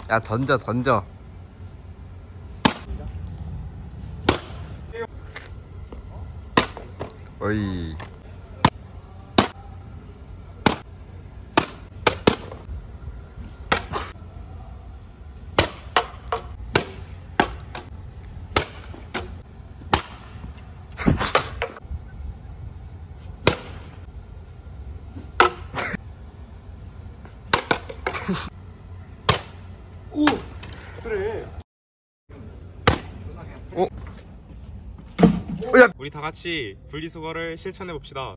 야, 던져, 던져. 어이. 오! 그래. 어? 야! 우리 다 같이 분리수거를 실천해 봅시다.